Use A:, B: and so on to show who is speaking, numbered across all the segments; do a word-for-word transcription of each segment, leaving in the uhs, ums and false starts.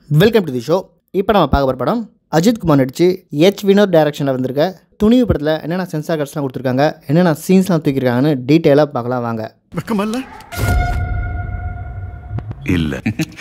A: Welcome to the show. இப்போ நம்ம பார்க்க போகிற படம் அஜித் குமார் நடிச்சு எச் வினோத் டைரக்ஷனில் வந்திருக்க துணிவு படத்தில் என்னென்ன சென்சார் கட்ஸ்லாம் கொடுத்துருக்காங்க, என்னென்ன சீன்ஸ்லாம் தூக்கியிருக்காங்கன்னு டீட்டெயிலாக பார்க்கலாம் வாங்க.
B: வெக்கமல்ல இல்ல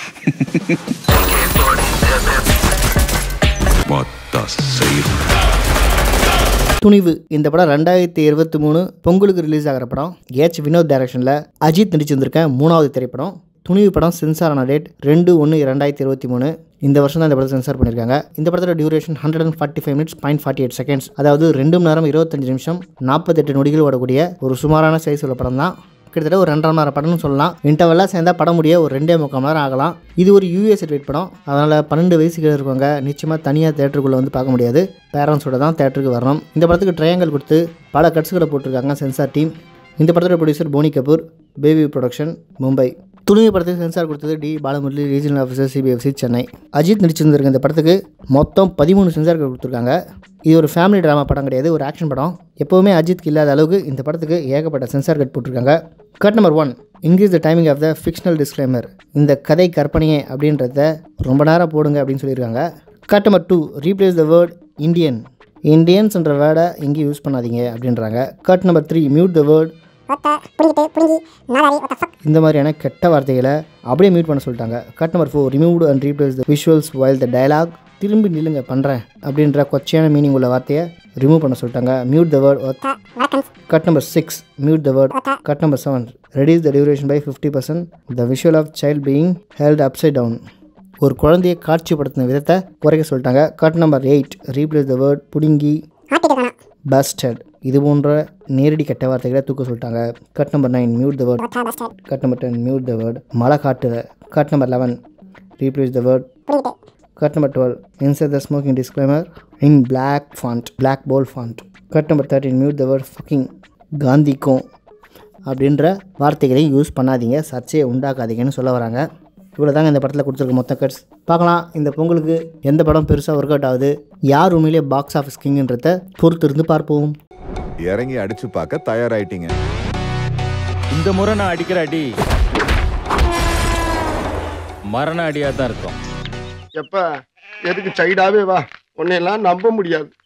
A: துணிவு இந்த படம் ரெண்டாயிரத்தி இருபத்தி மூணு பொங்கலுக்கு ரிலீஸ் ஆகிற படம். எச் வினோத் டைரக்ஷனில் அஜித் நடிச்சு வந்திருக்க மூணாவது திரைப்படம். துணிவு படம் சென்சார் ஆன டேட் ரெண்டு ஒன்று ரெண்டாயிரத்தி இருபத்தி மூணு. இந்த வருஷம் தான் இந்த படத்தை சென்சார் பண்ணியிருக்காங்க. இந்த படத்தோட duration hundred and forty five minutes point forty eight seconds, அதாவது ரெண்டு மணி நேரம் இருபத்தஞ்சு நிமிஷம் நாற்பத்தெட்டு நொடிகள் ஓடக்கூடிய ஒரு சுமாரான சைஸ் உள்ள படம் தான். கிட்டத்தட்ட ஒரு ரெண்டரை மணி நேரம் படம்னு சொல்லலாம். இன்டர்வெல்லாம் சேர்ந்தா படம் முடிய ஒரு ரெண்டே முக்கால் மணி நேரம் ஆகலாம். இது ஒரு யூஎஸ் ரேட் படம், அதனால் பன்னெண்டு வயசுக்கு இருக்கவங்க நிச்சயமாக தனியாக தேட்டருக்குள்ளே வந்து பார்க்க முடியாது. பேரண்ட்ஸோட தான் தேட்டருக்கு வரணும். இந்த படத்துக்கு ட்ரையாங்கல் கொடுத்து பல கட்ஸுகளை போட்டிருக்காங்க சென்சார் டீம். இந்த படத்தோட producer Boney Kapoor, baby production, Mumbai. Thunivu படத்துக்கு சென்சார் கொடுத்தது T Balamurali, regional officer, CBFC, Chennai. Ajith நடிச்சிருந்திருக்க இந்த படத்துக்கு மொத்தம் பதிமூணு சென்சார்கள் கொடுத்துருக்காங்க. இது ஒரு ஃபேமிலி ட்ராமா படம் கிடையாது, ஒரு ஆக்ஷன் படம். எப்போவுமே அஜித்க்கு இல்லாத அளவுக்கு இந்த படத்துக்கு ஏகப்பட்ட சென்சார் கட் போட்டிருக்காங்க. Cut number one, increase the timing of the fictional disclaimer. இந்த கதை கற்பனையே அப்படின்றத ரொம்ப நேரம் போடுங்க அப்படின்னு சொல்லியிருக்காங்க. Cut number two, replace the word Indian. இந்தியன்ஸ்ன்ற வேர்டை எங்கேயும் யூஸ் பண்ணாதீங்க அப்படின்றாங்க. Cut number three, mute the word. இந்த மாதிரியான கெட்ட வார்த்தைகளை அப்படியே மியூட் பண்ண சொல்லிட்டாங்க. Cut number four, remove and replace the visuals while the dialogue. திரும்பி நில்லுங்க பண்ணுறேன் அப்படின்ற கொச்சையான மீனிங் உள்ள வார்த்தையை ரிமூவ் பண்ண சொல்லிட்டாங்க. Mute the word. Cut number six, mute the word. Cut number seven, reduce the duration by fifty percent the visual of child being held upside down. ஒரு குழந்தையை காட்சிப்படுத்தின விதத்தை குறைக்க சொல்லிட்டாங்க. Cut number eight, replace the word புடுங்கி, busted. இது போன்ற நேரடி கெட்ட வார்த்தைகளை தூக்க சொல்லிட்டாங்க. Cut number nine, mute the word. Cut number ten, mute the word மழை காட்டுற. Cut number eleven, replace the word. Cut number twelve, insert the smoking disclaimer in black font, black bold font. Cut number thirteen, mute the word fucking, காந்திக்கும் அப்படின்ற வார்த்தைகளையும் use பண்ணாதீங்க, சர்ச்சையை உண்டாக்காதீங்கன்னு சொல்ல வராங்க. இவ்வளோ தாங்க இந்த படத்தில் கொடுத்துருக்க மொத்த கட்ஸ். பார்க்கலாம் இந்த பொங்கலுக்கு எந்த படம் பெருசாக ஒர்க் அவுட் ஆகுது, யார் உண்மையிலே பாக்ஸ் ஆஃபீஸ் கிங்குன்றத பொறுத்து இருந்து பார்ப்போம்.
B: இறங்கி அடிச்சு பார்க்க தயாராயிட்டீங்க.
C: இந்த முறை நான் அடிக்கிற அடி மரண அடியாக தான் இருக்கும்.
D: எப்ப எதுக்கு சைடாவே வா, உன்னையெல்லாம் நம்ப முடியாது.